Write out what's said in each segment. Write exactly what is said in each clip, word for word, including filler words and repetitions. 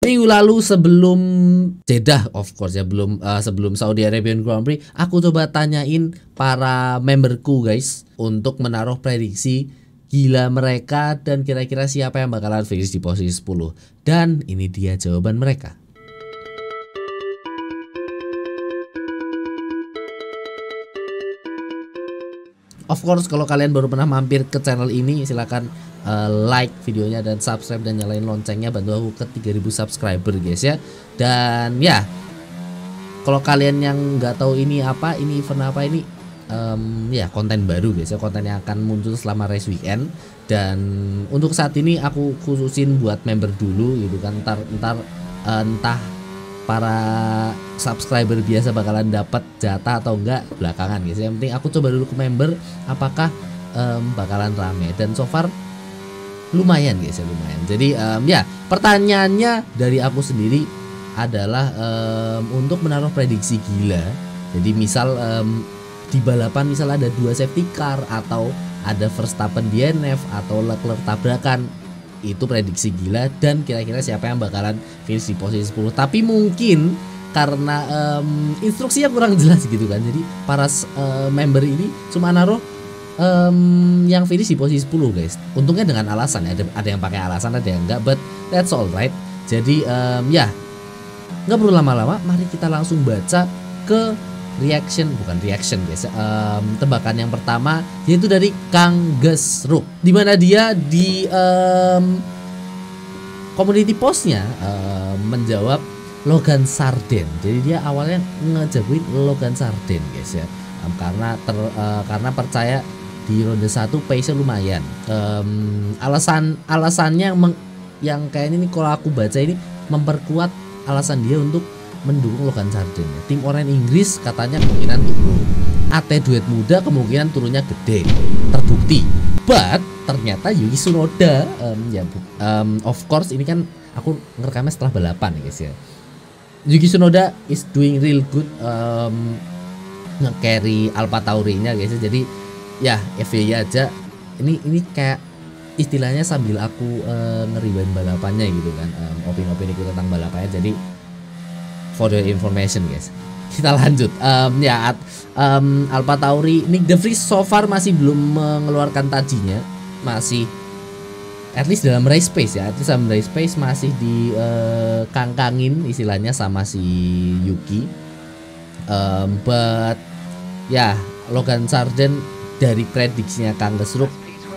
minggu lalu sebelum Jeddah, of course ya, belum uh, sebelum Saudi Arabian Grand Prix, aku coba tanyain para memberku guys untuk menaruh prediksi gila mereka dan kira-kira siapa yang bakalan finish di posisi sepuluh. Dan ini dia jawaban mereka. Of course kalau kalian baru pernah mampir ke channel ini, silahkan uh, like videonya dan subscribe dan nyalain loncengnya, bantu aku ke tiga ribu subscriber guys ya. Dan ya, kalau kalian yang nggak tahu ini apa, ini event apa ini, um, ya konten baru guys ya, konten yang akan muncul selama race weekend. Dan untuk saat ini aku khususin buat member dulu gitu kan, ntar ntar uh, entah para subscriber biasa bakalan dapat jatah atau enggak belakangan guys. Yang penting aku coba dulu ke member apakah um, bakalan rame, dan so far lumayan guys ya, lumayan. Jadi um, ya pertanyaannya dari aku sendiri adalah um, untuk menaruh prediksi gila. Jadi misal um, di balapan misal ada dua safety car atau ada Verstappen D N F atau Leclerc tabrakan, itu prediksi gila dan kira-kira siapa yang bakalan finish di posisi sepuluh. Tapi mungkin karena um, instruksinya kurang jelas gitu kan, jadi para uh, member ini cuma naruh um, yang finish di posisi sepuluh guys. Untungnya dengan alasan ya, ada, ada yang pakai alasan, ada yang enggak, but that's alright. Jadi um, ya nggak perlu lama-lama, mari kita langsung baca ke reaction, bukan reaction guys, um, tebakan yang pertama yaitu dari Kang Gesruk, dimana dia di um, community postnya um, menjawab Logan Sargeant. Jadi dia awalnya ngejagoin Logan Sargeant guys ya, um, karena ter, uh, karena percaya di ronde satu pace-nya lumayan. Um, alasan alasannya yang, meng, yang kayak ini kalau aku baca ini memperkuat alasan dia untuk mendukung Logan Sargeant. Tim Orange Inggris katanya kemungkinan turun. A T duet muda kemungkinan turunnya gede, terbukti. But ternyata Yuki Tsunoda, um, ya um, of course ini kan aku ngerekamnya setelah balapan ya guys ya. Yuki Tsunoda is doing real good, um, nge-carry Alpha Tauri-nya guys ya. Jadi ya F Y I aja. Ini ini kayak istilahnya sambil aku uh, ngeribain balapannya gitu kan, um, opini-opini ku tentang balapannya. Jadi for your information guys, kita lanjut. Um, ya um, Alpha Tauri, Nick De Vries so far masih belum mengeluarkan tajinya, masih at least dalam race pace ya, at least dalam race pace masih di uh, kangkangin istilahnya sama si Yuki. Um, but ya Logan Sargeant dari prediksinya Kang Gesruk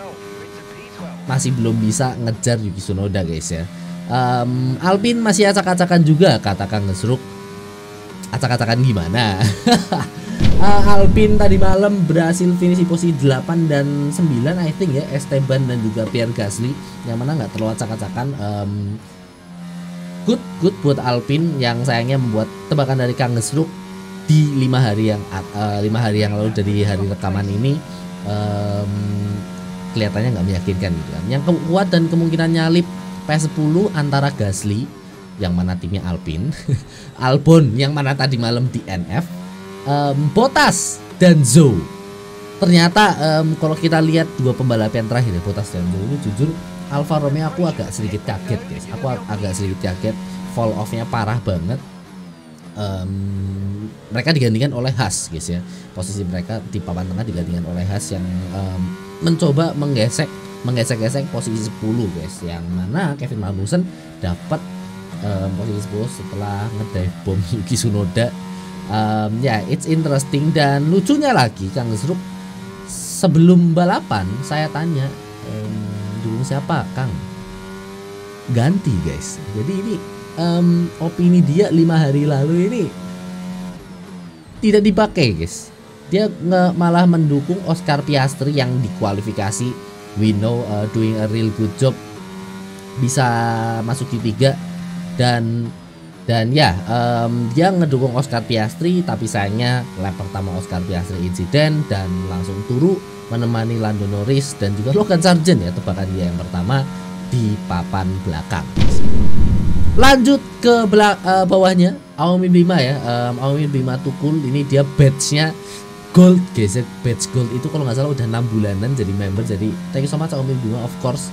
masih belum bisa ngejar Yuki Tsunoda guys ya. Um, Alpine masih acak-acakan juga kata Kang Gesruk. Acak-acakan gimana? uh, Alpine tadi malam berhasil finish di posisi delapan dan sembilan I think ya, Esteban dan juga Pierre Gasly, yang mana nggak terlalu acak-acakan. um, Good good buat Alpine yang sayangnya membuat tebakan dari Kang Gesruk di lima hari yang uh, lima hari yang lalu dari hari rekaman ini um, kelihatannya nggak meyakinkan gitu kan. Yang kuat dan kemungkinan nyalip P sepuluh antara Gasly yang mana timnya Alpine, Albon yang mana tadi malam di N F, um, Bottas dan Zhou. Ternyata um, kalau kita lihat dua pembalap yang terakhir ya, Bottas dan Zhou ini jujur Alfa Romeo aku agak sedikit kaget guys. Aku agak sedikit kaget, fall off-nya parah banget. Um, mereka digantikan oleh Haas guys ya. Posisi mereka di papan tengah digantikan oleh Haas yang um, mencoba menggesek menggesek-gesek posisi sepuluh guys, yang mana Kevin Magnussen dapat um, posisi sepuluh setelah ngedive bom Yuki Tsunoda. Um, ya, yeah, it's interesting. Dan lucunya lagi Kang Gesruk sebelum balapan saya tanya um, dukung siapa Kang, ganti guys. Jadi ini um, opini dia lima hari lalu ini tidak dipakai guys. Dia nge malah mendukung Oscar Piastri yang dikualifikasi, we know uh, doing a real good job, bisa masuk Q tiga. Dan dan ya um, dia ngedukung Oscar Piastri, tapi sayangnya lap pertama Oscar Piastri insiden dan langsung turu menemani Lando Norris dan juga Logan Sargeant ya, tebakan dia yang pertama di papan belakang. Lanjut ke belak uh, bawahnya Aomi Bima ya, um, Aomi Bima Tukul ini dia badge-nya gold guys, badge gold itu kalau nggak salah udah enam bulanan jadi member. Jadi thank you so much Aomi Bima, of course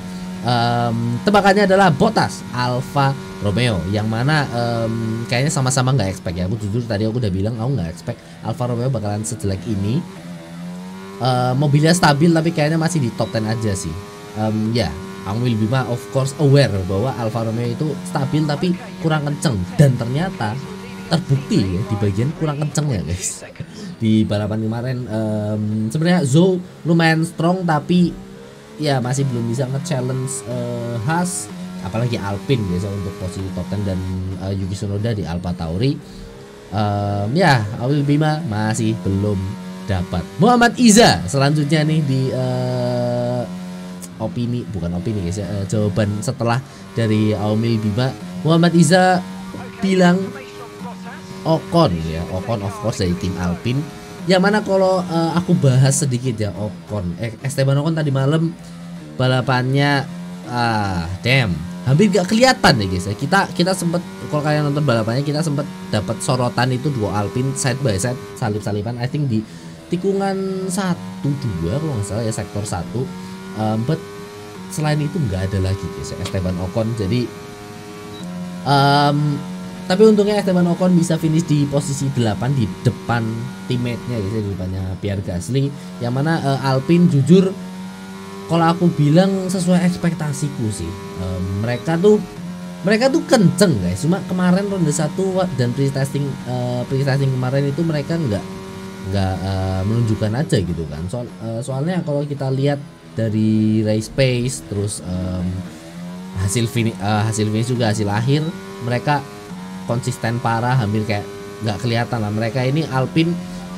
Um, tebakannya adalah Bottas Alfa Romeo, yang mana um, kayaknya sama-sama nggak expect ya. Aku jujur tadi aku udah bilang aku nggak expect Alfa Romeo bakalan sejelek ini. Uh, mobilnya stabil tapi kayaknya masih di top sepuluh aja sih. Um, ya, Ang Will Bima of course aware bahwa Alfa Romeo itu stabil tapi kurang kenceng, dan ternyata terbukti ya di bagian kurang kenceng ya guys. Di balapan kemarin um, sebenarnya Zhou lumayan strong tapi ya masih belum bisa nge-challenge uh, Haas, apalagi Alpine biasa untuk posisi top sepuluh, dan uh, Yuki Tsunoda di AlphaTauri. Um, ya, Ang Will Bima masih belum dapat. Muhammad Iza selanjutnya nih di uh, opini bukan opini guys ya, uh, jawaban setelah dari Ang Will Bima. Muhammad Iza bilang Ocon ya, Ocon of course dari tim Alpine. Yang mana kalau uh, aku bahas sedikit ya Ocon, eh, Esteban Ocon tadi malam balapannya ah damn hampir gak kelihatan ya guys ya. Kita kita sempat, kalau kalian nonton balapannya, kita sempat dapat sorotan itu dua Alpine side by side salip-salipan. I think di tikungan satu dua kalau nggak salah ya, sektor satu. Um, but selain itu nggak ada lagi guys ya, Esteban Ocon. Jadi um, tapi untungnya Esteban Ocon bisa finish di posisi delapan di depan teammate-nya gitu, di depannya Pierre Gasly. Yang mana uh, Alpine jujur kalau aku bilang sesuai ekspektasiku sih. Um, mereka tuh mereka tuh kenceng guys. Cuma kemarin ronde satu dan pre-testing uh, pre-testing kemarin itu mereka nggak nggak uh, menunjukkan aja gitu kan. Soal, uh, soalnya kalau kita lihat dari race pace terus um, hasil finish uh, hasil finish juga hasil akhir, mereka konsisten parah, hampir kayak nggak kelihatan lah. Mereka ini Alpine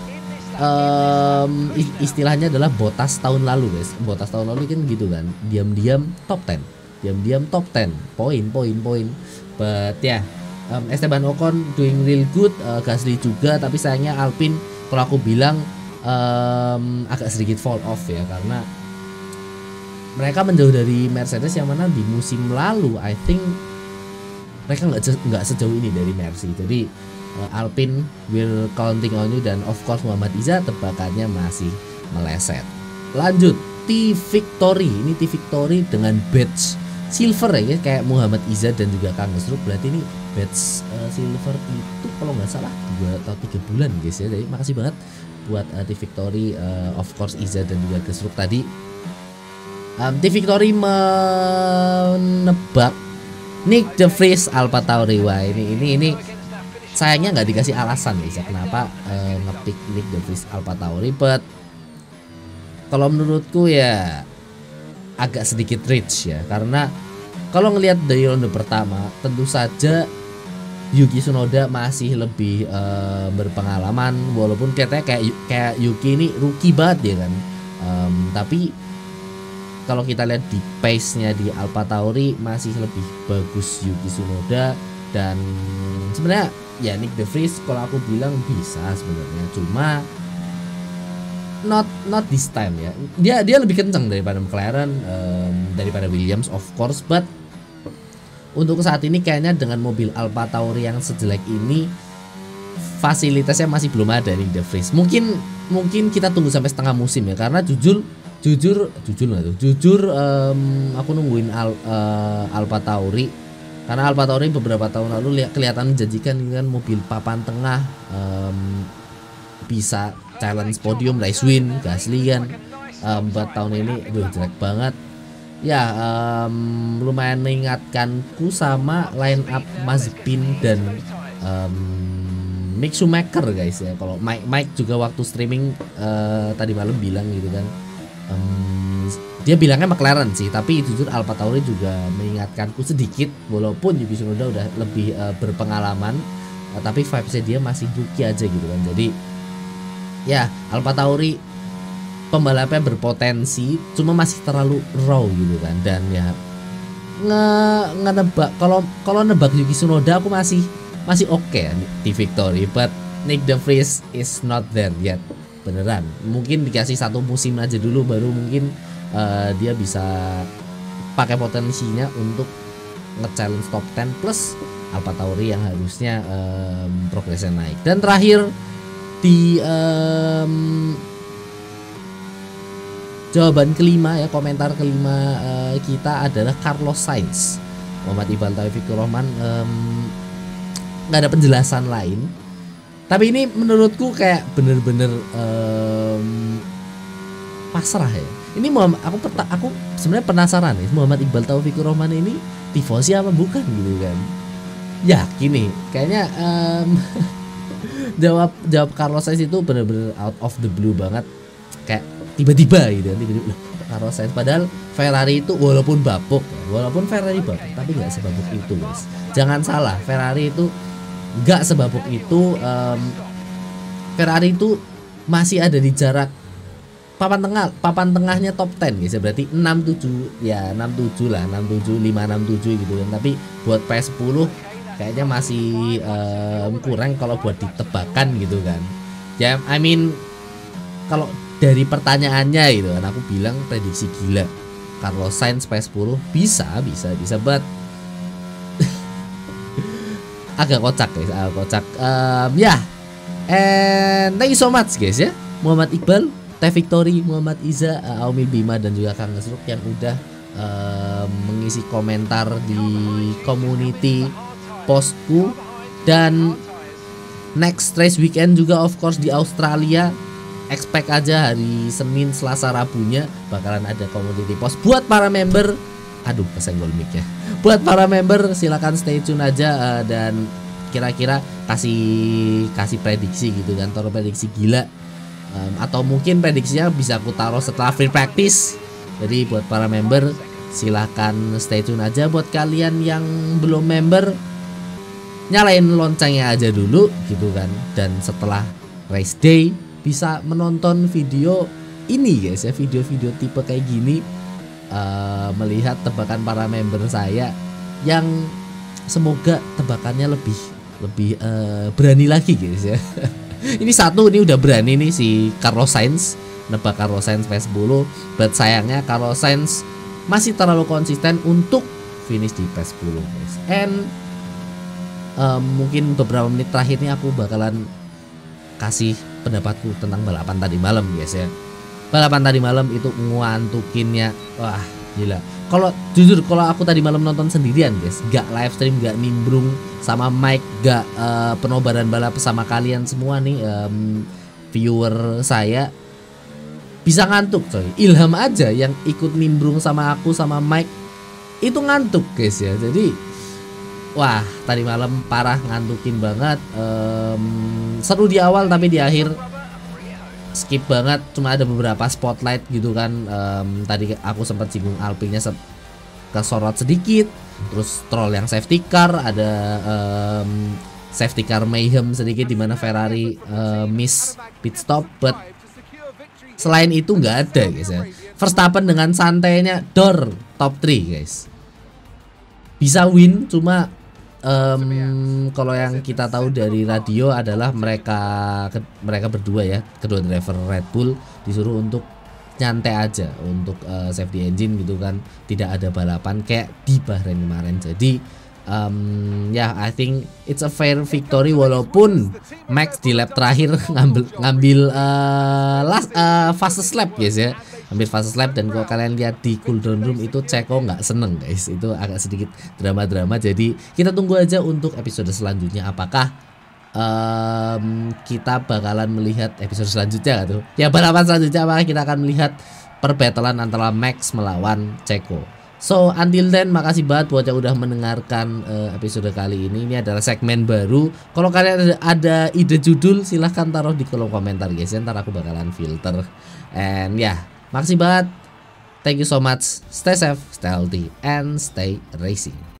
um, istilahnya adalah Bottas tahun lalu guys. Bottas tahun lalu kan gitu kan, diam-diam top sepuluh, diam-diam top sepuluh, poin poin poin. But ya, yeah, um, Esteban Ocon doing real good, uh, Gasly juga. Tapi sayangnya Alpine kalau aku bilang um, agak sedikit fall off ya, karena mereka menjauh dari Mercedes yang mana di musim lalu I think mereka nggak nggak sejauh ini dari Mercy. Jadi uh, Alpine will counting on you, dan of course Muhammad Iza tebakannya masih meleset. Lanjut T Victory, ini T Victory dengan badge silver ya, kayak Muhammad Iza dan juga Kang Gesruk. Berarti ini badge uh, silver itu kalau nggak salah dua atau tiga bulan guys ya. Jadi makasih banget buat uh, T Victory, uh, of course Iza dan juga Gesruk tadi. Um, T Victory menebak Nick De Vries AlphaTauri. Wah ini ini ini sayangnya nggak dikasih alasan guys ya kenapa uh, ngepick Nick De Vries AlphaTauri. But kalau menurutku ya agak sedikit reach ya, karena kalau ngelihat dari ronde pertama tentu saja Yuki Tsunoda masih lebih uh, berpengalaman, walaupun katanya kayak kayak Yuki ini rookie banget ya kan. Um, tapi kalau kita lihat di pace-nya di AlphaTauri masih lebih bagus Yuki Tsunoda. Dan sebenarnya ya Nick De Vries kalau aku bilang bisa sebenarnya, cuma not not this time ya. Dia dia lebih kencang daripada McLaren, um, daripada Williams of course. But untuk saat ini kayaknya dengan mobil AlphaTauri yang sejelek ini fasilitasnya masih belum ada Nick De Vries. Mungkin mungkin kita tunggu sampai setengah musim ya, karena jujur jujur jujur nggak tuh jujur um, aku nungguin Al, uh, AlphaTauri, karena AlphaTauri beberapa tahun lalu lihat kelihatan menjanjikan kan, mobil papan tengah, um, bisa challenge podium, race win, Gasly kan. Um, buat tahun ini aduh jelek banget ya. Um, lumayan mengingatkanku sama line up Mazepin dan um, Mick Schumacher guys ya. Kalau Mike Mike juga waktu streaming uh, tadi malam bilang gitu kan. Um, dia bilangnya McLaren sih, tapi jujur AlphaTauri juga mengingatkanku sedikit, walaupun Yuki Tsunoda udah lebih uh, berpengalaman, uh, tapi vibesnya dia masih rookie aja gitu kan. Jadi ya AlphaTauri pembalapnya berpotensi, cuma masih terlalu raw gitu kan. Dan ya nge ngebak kalau kalau nebak Yuki Tsunoda aku masih masih oke okay di Victory, but Nick De Vries is not there yet. Beneran, mungkin dikasih satu musim aja dulu baru mungkin uh, dia bisa pakai potensinya untuk nge-challenge top sepuluh plus AlphaTauri yang harusnya um, progresnya naik. Dan terakhir di um, jawaban kelima ya, komentar kelima uh, kita adalah Carlos Sainz. Muhammad Iqbal Taufikur Rahman nggak um, ada penjelasan lain. Tapi ini menurutku kayak bener-bener um, pasrah ya. Ini Muhammad, aku peta, aku sebenarnya penasaran nih, Muhammad Iqbal Taufikur Rahman ini tifosi apa bukan gitu kan? Yakin nih, kayaknya um, jawab jawab Carlos Sainz itu bener-bener out of the blue banget, kayak tiba-tiba gitu, tiba-tiba Carlos Sainz. Padahal Ferrari itu walaupun babuk, walaupun Ferrari babuk, tapi nggak sebabuk itu guys. Jangan salah, Ferrari itu nggak sebabuk itu. Um, Ferrari itu masih ada di jarak papan tengah, papan tengahnya top sepuluh guys. Berarti enam tujuh ya, enam tujuh lah, enam tujuh, lima enam tujuh gitu kan. Tapi buat P S sepuluh kayaknya masih um, kurang kalau buat ditebakan gitu kan. Ya, I mean kalau dari pertanyaannya gitu kan, aku bilang prediksi gila Carlos Sainz P S sepuluh bisa, bisa, bisa, but agak kocak guys, agak kocak. Um, ya, yeah. And thank you so much guys ya, Muhammad Iqbal, Teh Victory, Muhammad Iza, uh, Aumi Bima dan juga Kang Nesruk yang udah uh, mengisi komentar di community postku. Dan next race weekend juga of course di Australia, expect aja hari Senin, Selasa, Rabunya bakalan ada community post buat para member. Aduh kesenggol mic ya. Buat para member silakan stay tune aja, uh, dan kira-kira kasih kasih prediksi gitu kan, taruh prediksi gila, um, atau mungkin prediksinya bisa aku taruh setelah free practice. Jadi buat para member silakan stay tune aja. Buat kalian yang belum member, nyalain loncengnya aja dulu gitu kan, dan setelah race day bisa menonton video ini guys ya, video-video tipe kayak gini, uh, melihat tebakan para member saya yang semoga tebakannya lebih lebih uh, berani lagi guys ya. Ini satu, ini udah berani nih si Carlos Sainz, nebak Carlos Sainz P S sepuluh, but sayangnya Carlos Sainz masih terlalu konsisten untuk finish di P S sepuluh guys. And Um, mungkin beberapa menit terakhir ini aku bakalan kasih pendapatku tentang balapan tadi malam guys ya. Balapan tadi malam itu ngantukinnya, wah gila. Kalau jujur, kalau aku tadi malam nonton sendirian guys, gak live stream, gak nimbrung sama Mike, gak uh, penobaran balap sama kalian semua nih, um, viewer saya, bisa ngantuk coy. Ilham aja yang ikut nimbrung sama aku sama Mike itu ngantuk guys ya. Jadi wah tadi malam parah, ngantukin banget. um, Seru di awal tapi di akhir skip banget, cuma ada beberapa spotlight gitu kan. um, Tadi aku sempat singgung Alpine nya kesorot sedikit, terus troll yang safety car, ada um, safety car mayhem sedikit dimana Ferrari uh, miss pit stop. But selain itu nggak ada guys ya. Verstappen dengan santainya door top tiga guys, bisa win. Cuma Um, kalau yang kita tahu dari radio adalah mereka ke, mereka berdua ya, kedua driver Red Bull disuruh untuk nyantai aja untuk uh, safety engine gitu kan, tidak ada balapan kayak di Bahrain kemarin. Jadi um, ya yeah, I think it's a fair victory, walaupun Max di lap terakhir ngambil ngambil uh, last uh, fastest lap guys ya, hampir fast lap. Dan kalau kalian lihat di cooldown room itu Ceko nggak seneng guys, itu agak sedikit drama-drama. Jadi kita tunggu aja untuk episode selanjutnya, apakah um, kita bakalan melihat episode selanjutnya tuh ya, balapan selanjutnya, apakah kita akan melihat perbatalan antara Max melawan Ceko. So until then, makasih banget buat yang udah mendengarkan uh, episode kali ini. Ini adalah segmen baru. Kalau kalian ada, ada ide judul silahkan taruh di kolom komentar guys ya, ntar aku bakalan filter. And ya yeah, makasih banget. Thank you so much. Stay safe, stay healthy, and stay racing.